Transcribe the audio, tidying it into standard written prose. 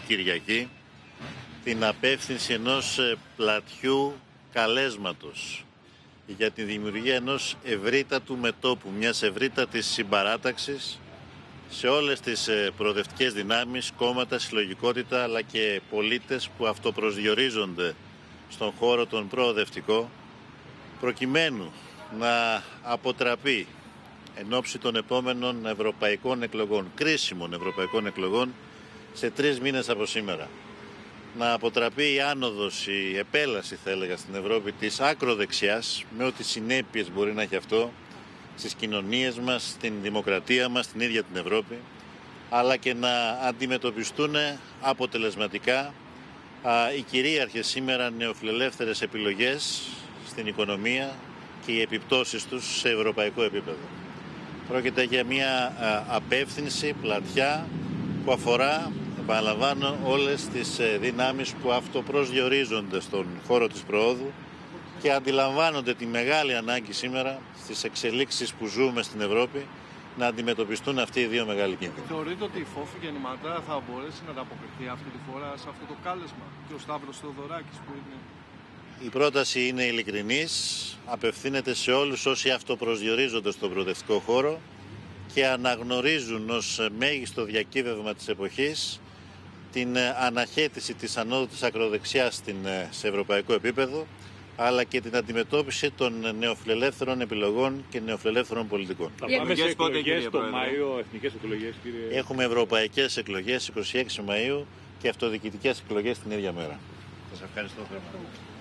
Κυριακή την απεύθυνση ενός πλατιού καλέσματος για τη δημιουργία ενός ευρύτατου μετώπου, μιας ευρύτατης συμπαράταξης σε όλες τις προοδευτικές δυνάμεις, κόμματα, συλλογικότητα αλλά και πολίτες που αυτοπροσδιορίζονται στον χώρο τον προοδευτικό, προκειμένου να αποτραπεί εν ώψη των επόμενων ευρωπαϊκών εκλογών, κρίσιμων ευρωπαϊκών εκλογών, σε 3 μήνες από σήμερα. Να αποτραπεί η άνοδος, η επέλαση θα έλεγα στην Ευρώπη της άκροδεξιάς, με ό,τι συνέπειες μπορεί να έχει αυτό στις κοινωνίες μας, στην δημοκρατία μας, στην ίδια την Ευρώπη, αλλά και να αντιμετωπιστούν αποτελεσματικά οι κυρίαρχες σήμερα νεοφιλελεύθερες επιλογές στην οικονομία και οι επιπτώσεις τους σε ευρωπαϊκό επίπεδο. Πρόκειται για μια απεύθυνση πλατιά που αφορά, επαναλαμβάνω, όλες τις δυνάμεις που αυτοπροσδιορίζονται στον χώρο της προόδου και αντιλαμβάνονται τη μεγάλη ανάγκη σήμερα στις εξελίξεις που ζούμε στην Ευρώπη να αντιμετωπιστούν αυτοί οι δύο μεγάλοι κίνδυνοι. Θεωρείτε ότι η Φόφη γεννηματά θα μπορέσει να ανταποκριθεί αυτή τη φορά σε αυτό το κάλεσμα και ο Σταύρος Θεοδωράκης που είναι? Η πρόταση είναι ειλικρινής, απευθύνεται σε όλους όσοι αυτοπροσδιορίζονται στον προοδευτικό χώρο και αναγνωρίζουν ως μέγιστο διακύβευμα της εποχής την αναχέτηση της ανόδου της ακροδεξιάς σε ευρωπαϊκό επίπεδο, αλλά και την αντιμετώπιση των νεοφιλελεύθερων επιλογών και νεοφιλελεύθερων πολιτικών. Θα πάμε σε εκλογές το Μάιο, εθνικές εκλογές, κύριε? Έχουμε ευρωπαϊκές εκλογές 26 Μαΐου και αυτοδιοικητικές εκλογές την ίδια μέρα. Σας ευχαριστώ.